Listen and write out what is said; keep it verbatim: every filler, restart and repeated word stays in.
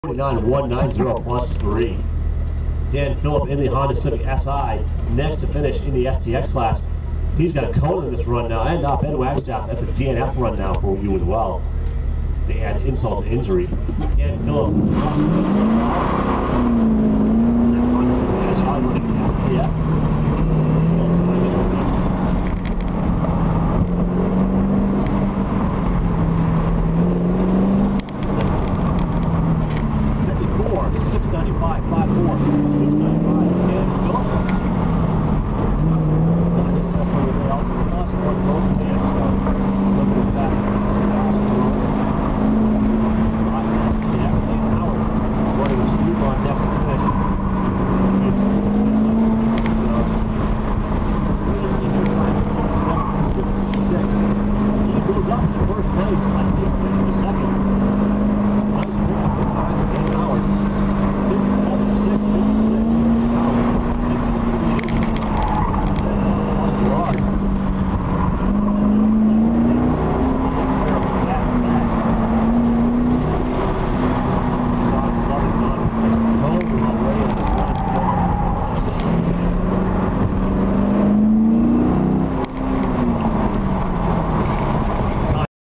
forty-nine one ninety plus three. Dan Phillip in the Honda Civic S I, next to finish in the S T X class. He's got a cone in this run now, and uh, Ben Wagstaff, that's a D N F run now for you as well. To add insult to injury. Dan Phillip